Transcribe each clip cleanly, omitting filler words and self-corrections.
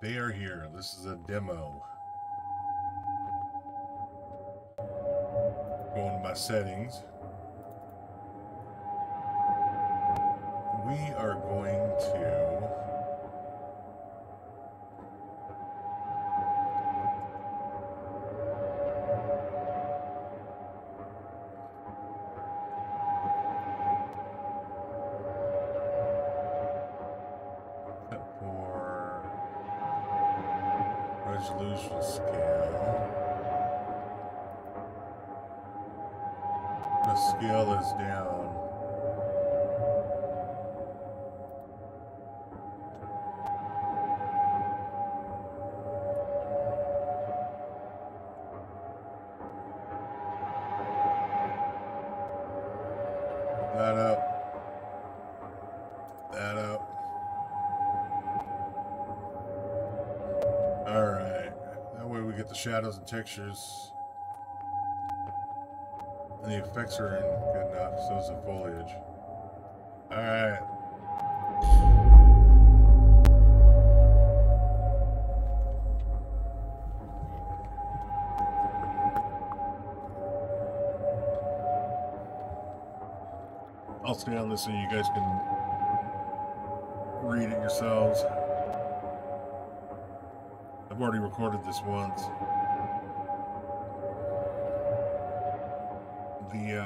They are here. This is a demo. Going to my settings. We are going to for resolution scale. The scale is down. That up. That up. Alright. That way we get the shadows and textures. And the effects are in good enough, so is the foliage. Alright. I'll stay on this so you guys can read it yourselves. I've already recorded this once. The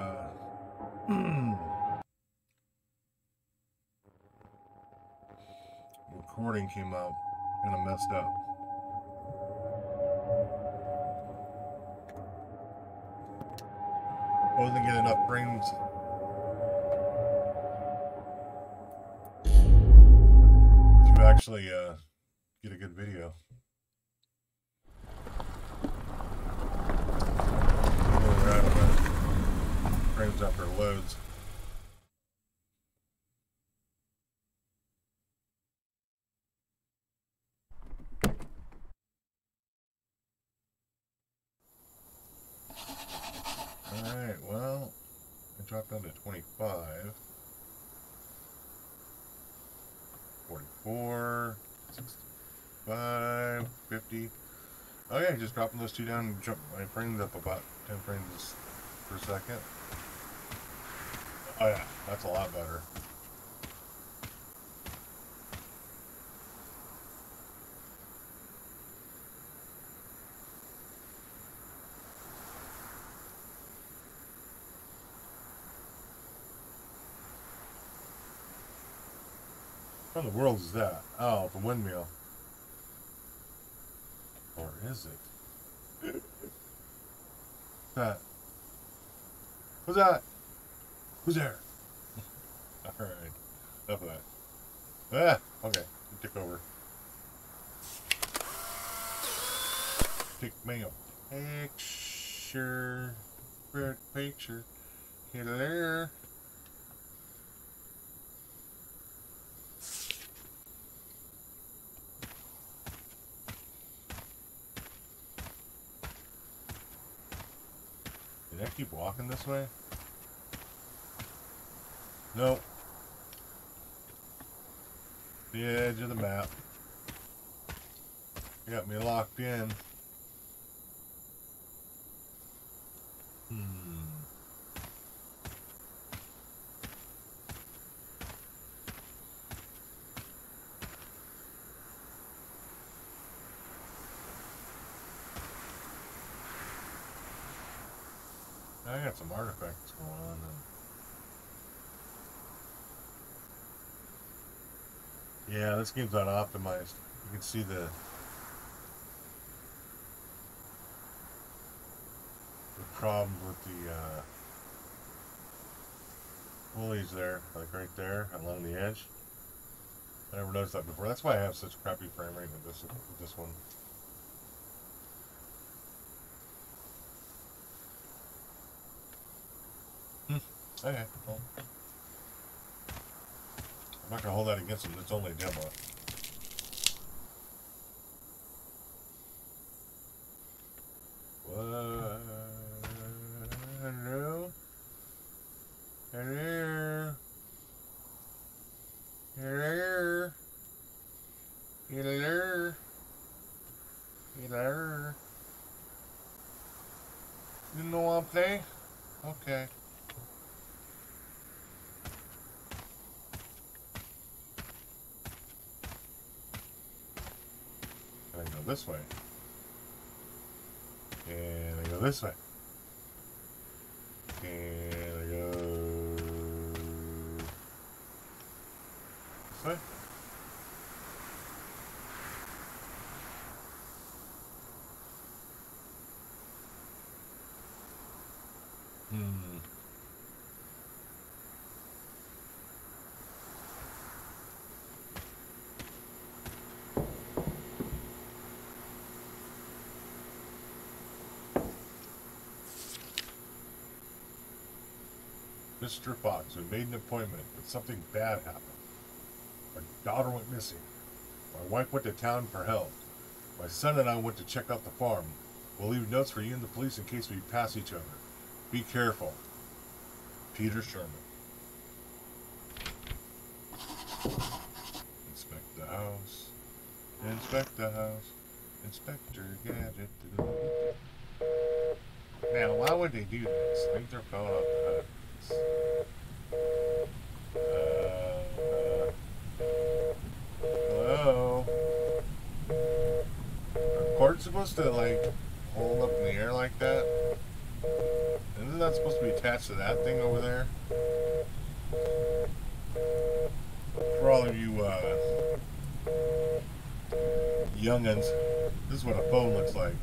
recording came out kind of messed up. I wasn't getting enough frames to actually get a good video. We're out of frames after it loads. Alright, well, I dropped down to 25, 44, 65, 50. Okay, just dropping those two down and jump my frames up about 10 frames per second. Oh yeah, that's a lot better. What in the world is that? Oh, the windmill. Or is it? That? Who's that? Who's there? Alright. Enough of that. Ah! Okay. You took over. Take me a picture. Picture. Here. Did I keep walking this way? Nope. The edge of the map. You got me locked in. I got some artifacts going on. Yeah, this game's not optimized. You can see the problems with the pulleys there, like right there along the edge. I never noticed that before. That's why I have such crappy frame rate with this one. Okay, well, I'm not gonna hold that against them. It's only a demo. What? Hello? Hello? Hello? Hello? You know what I'm saying? Okay. And I go this way. And I go this way. And I go this way. Mr. Fox, we made an appointment, but something bad happened. Our daughter went missing. My wife went to town for help. My son and I went to check out the farm. We'll leave notes for you and the police in case we pass each other. Be careful. Peter Sherman. Inspect the house. Inspect the house. Inspector Gadget. Now, why would they do this? I think they're phone off the hook. Hello? Are cords supposed to, like, hold up in the air like that? Isn't that supposed to be attached to that thing over there? For all of you, youngins, this is what a phone looks like.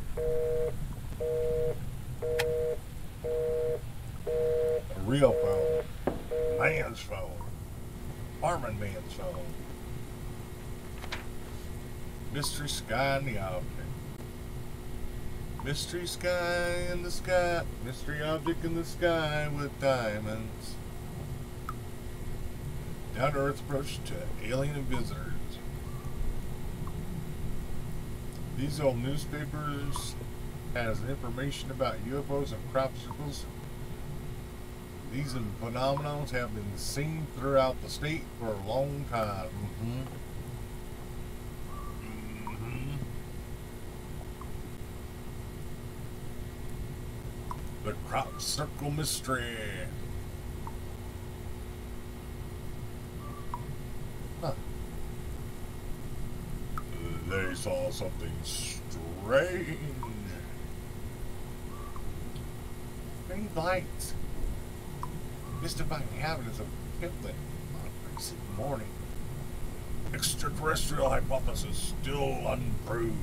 A real phone. Man's phone. Farming man's phone. Mystery sky in the object. Mystery sky in the sky. Mystery object in the sky with diamonds. Down to Earth approach to alien and visitors. These old newspapers has information about UFOs and crop circles. These phenomena have been seen throughout the state for a long time. The crop circle mystery. Huh. They saw something strange. Many lights. Mystifying evidence of Kipling on a recent morning. Extraterrestrial hypothesis still unproved.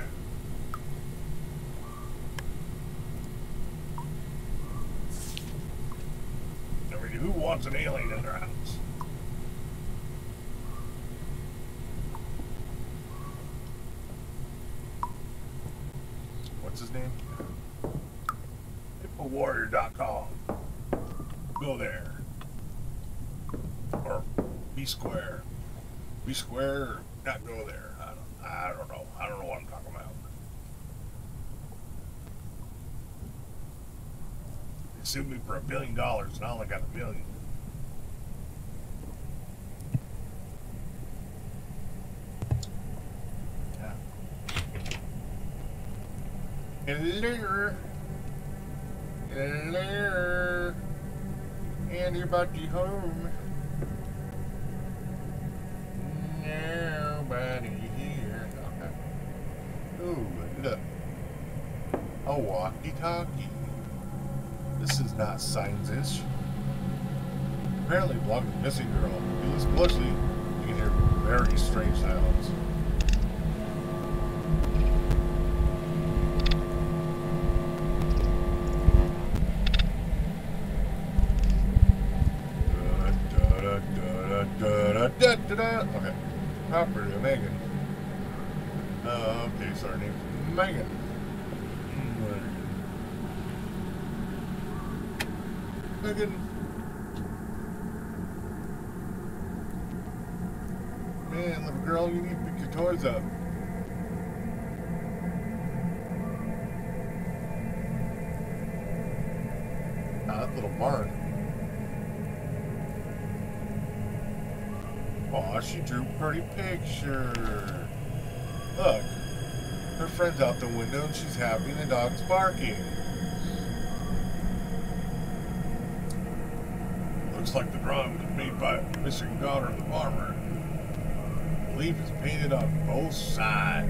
I mean, who wants an alien in their house? What's his name? HippoWarrior.com. Go there. Or be square. Be square or not go there. I don't know. I don't know what I'm talking about. They sued me for $1 billion and I only got $1 million. Hello. Hello. Anybody home? Nobody here. Okay. Ooh, look. A walkie-talkie. This is not Science-ish. Apparently belonged to the missing girl. At least closely, you can hear very strange sounds. Okay. Property of Megan. Okay, so her name's Megan. Megan. Man, little girl, you need to pick your toys up. Ah, that little barn. Aw, she drew a pretty picture. Look, her friend's out the window and she's happy and the dog's barking. Looks like the drawing was made by a missing daughter of the farmer. The leaf is painted on both sides.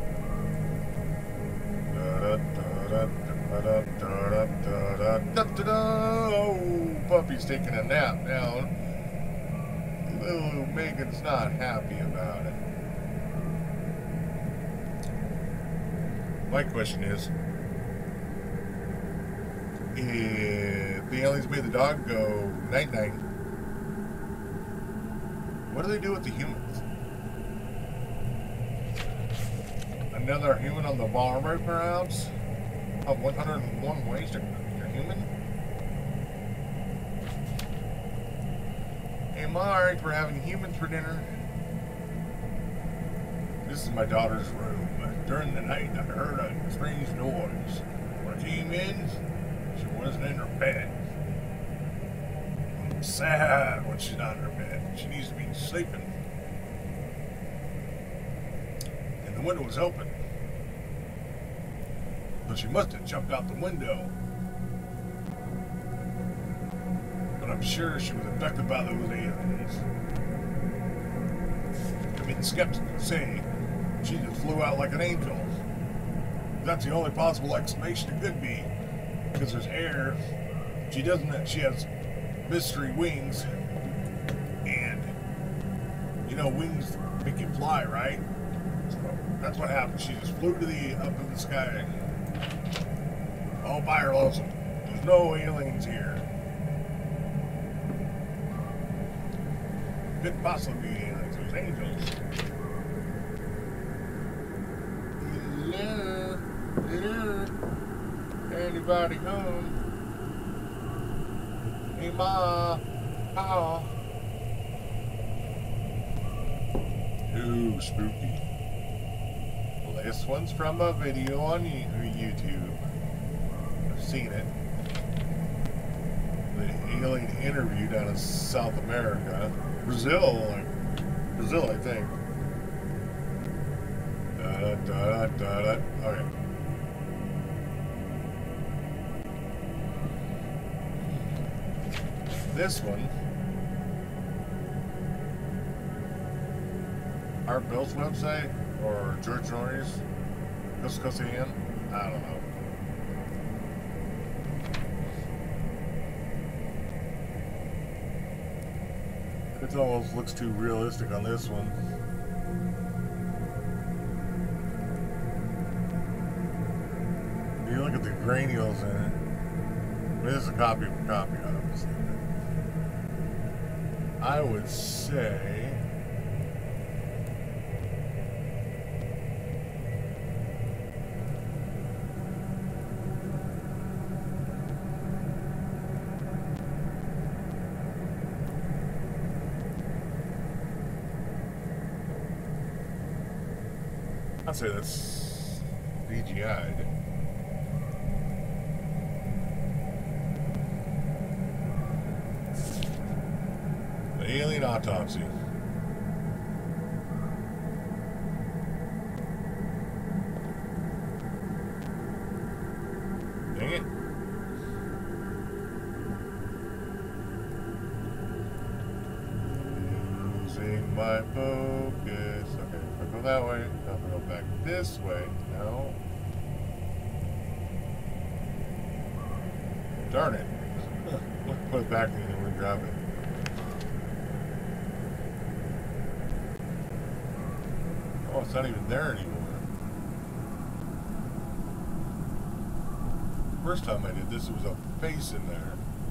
Oh, puppy's taking a nap now. Little Megan's not happy about it. My question is, if the aliens made the dog go night-night, what do they do with the humans? Another human on the farm, perhaps? Of 101 ways to cook your human? Hey, Mark, we're having humans for dinner. This is my daughter's room. During the night, I heard a strange noise. When I came in, she wasn't in her bed. I'm sad when she's not in her bed. She needs to be sleeping. And the window was open. But she must have jumped out the window. But I'm sure she was affected by those aliens. I mean, skeptics would say she just flew out like an angel. That's the only possible explanation it could be. Because there's air. She has mystery wings. And, you know, wings make you fly, right? So that's what happened. She just flew to up in the sky. All by her lonesome. There's no aliens here. Couldn't possibly be aliens. There's angels. Hello? Hello? Anybody home? Hey, Ma? Pa? Ooh, spooky. Well, this one's from a video on YouTube. I've seen it. The alien interview down in South America. Brazil, I think. Okay. This one, Art Bell's website, or George Norrie's, Cuscosian, I don't know. It almost looks too realistic on this one. You look at the granules in it. I mean, this is a copy, obviously. I would say that's VGI'd. The alien autopsy. Dang it. Losing my focus. Okay, if I go that way, I'll go back this way. No. Darn it. Put it back and then grab it. Oh, it's not even there anymore. First time I did this, there was a face in there.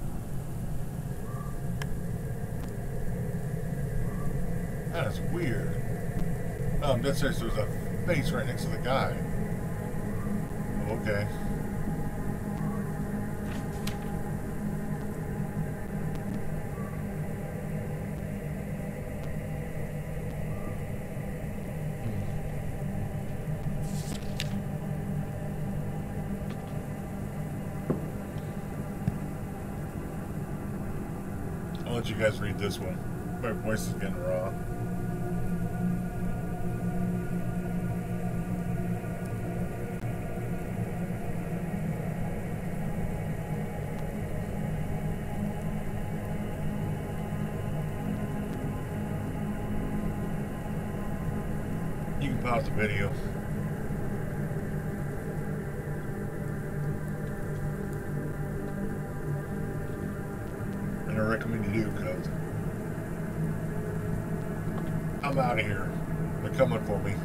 That is weird. Oh, I'm dead serious. There's a face right next to the guy. Okay. I'll let you guys read this one. My voice is getting raw. pause the video. And I recommend you do, because I'm out of here. They're coming for me.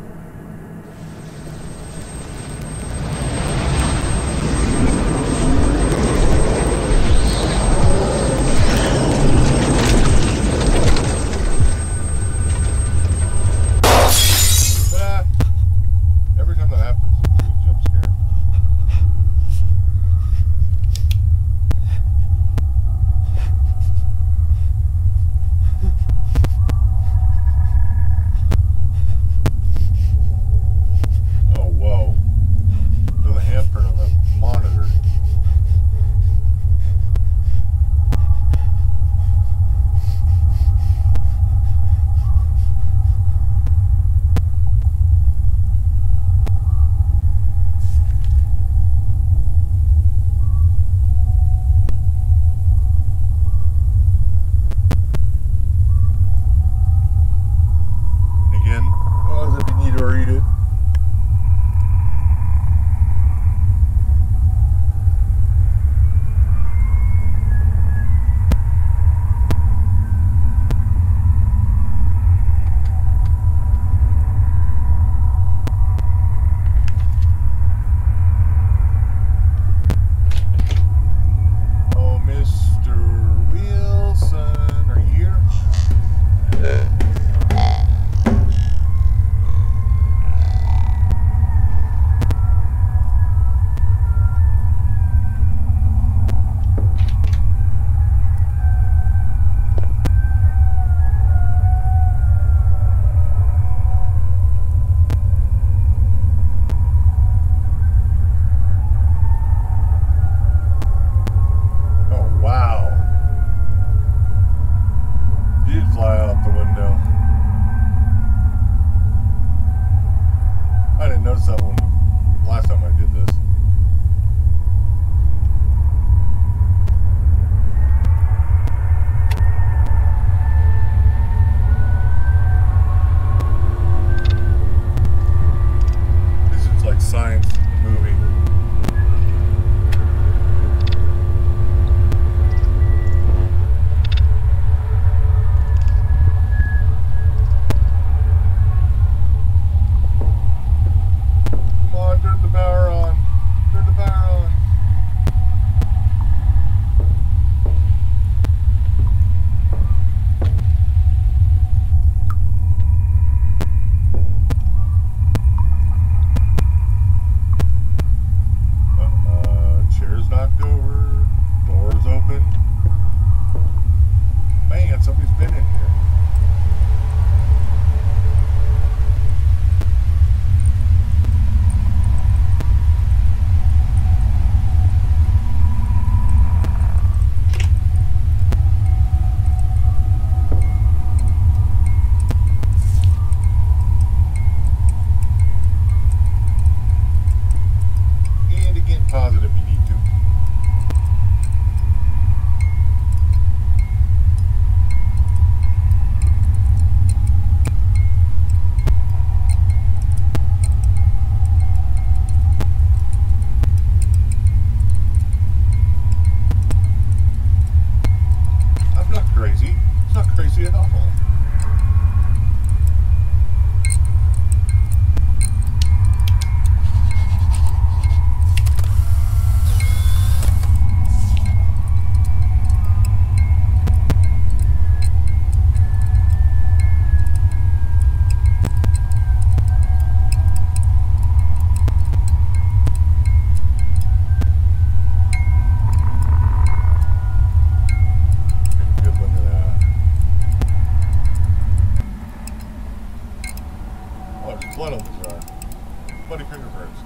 blood on the jar. Bloody fingerprints.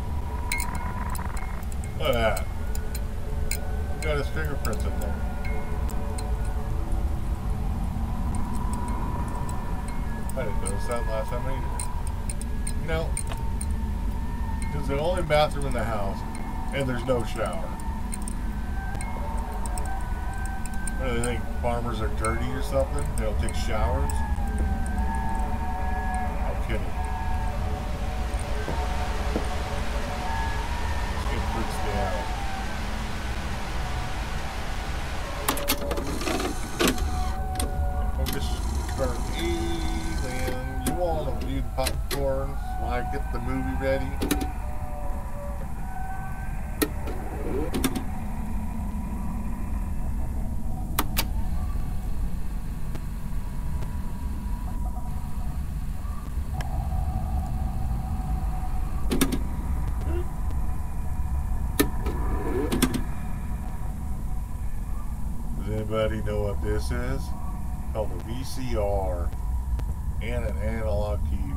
Look at that. He got his fingerprints in there. I didn't notice that last time either. You know, it's the only bathroom in the house, and there's no shower. What do they think? Farmers are dirty or something? They don't take showers? I'm kidding. get the movie ready. Does anybody know what this is? It's called a VCR and an analog TV.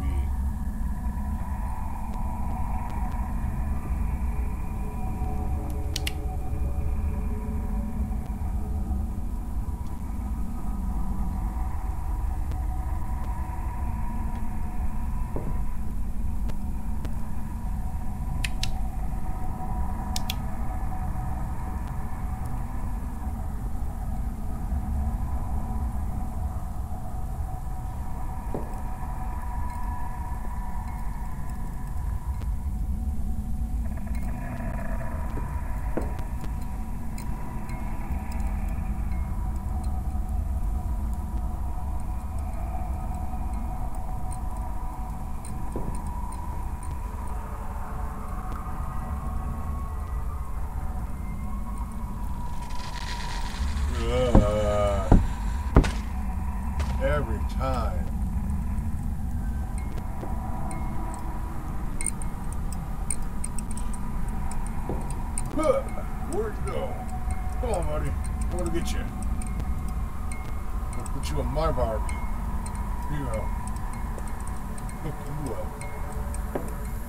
Every time. Where'd you go? Come on, buddy. I want to get you. I'll put you in my Barbie. Here you go. Hook you up.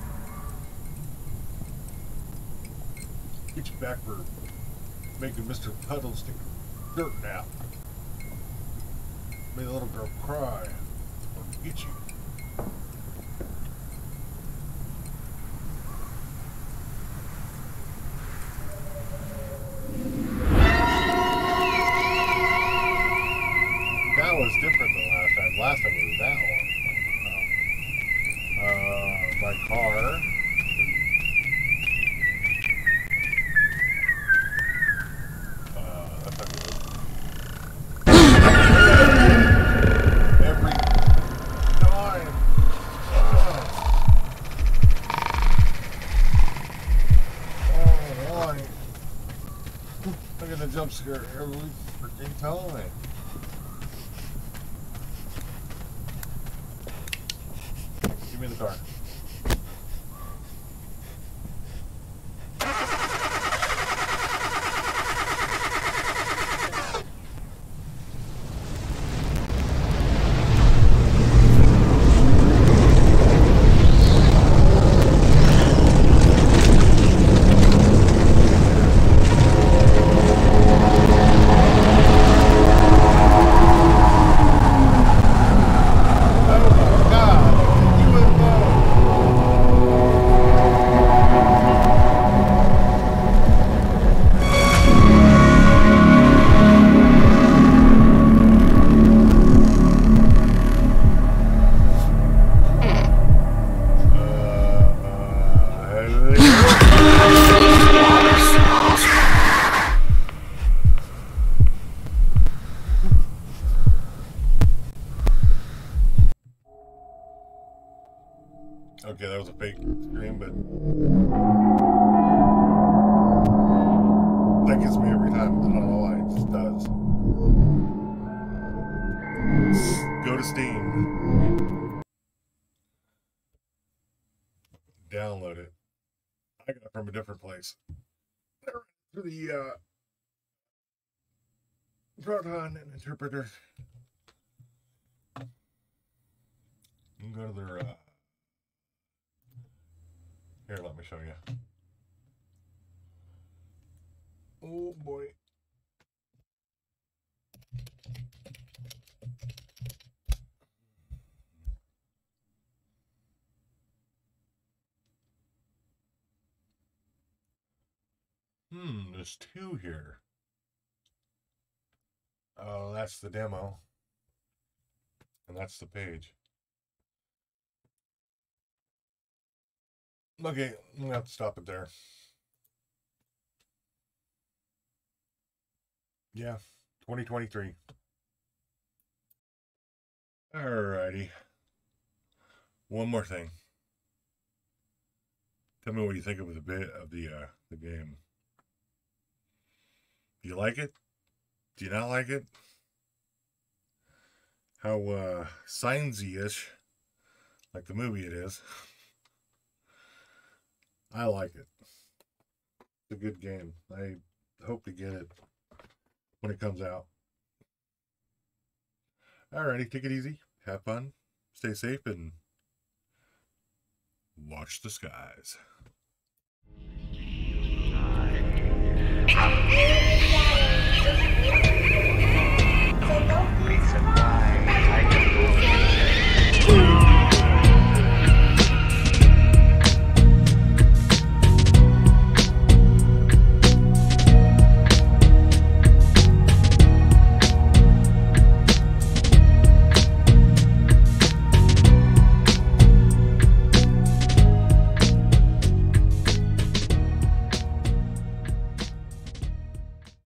Get you back for making Mr. Puddles take a dirt nap. Made a little girl cry. I'll get you. That was different than last time. Last time it was that one. My car. That's not good. Every time. Oh, why? I get a jump scare every freaking time. Give me the car. Okay, that was a fake scream, but that gets me every time. I don't know why, it just does. Go to Steam. Download it. I got it from a different place. For the Proton interpreter. You can go to their here, let me show you. Oh boy. There's two here. Oh, that's the demo. And that's the page. Okay, I'm gonna have to stop it there. Yeah, 2023. Alrighty. One more thing. Tell me what you think of the game. Do you like it? Do you not like it? How sciencey-ish, like the movie it is. I like it. It's a good game. I hope to get it when it comes out. Alrighty, take it easy. Have fun. Stay safe and watch the skies.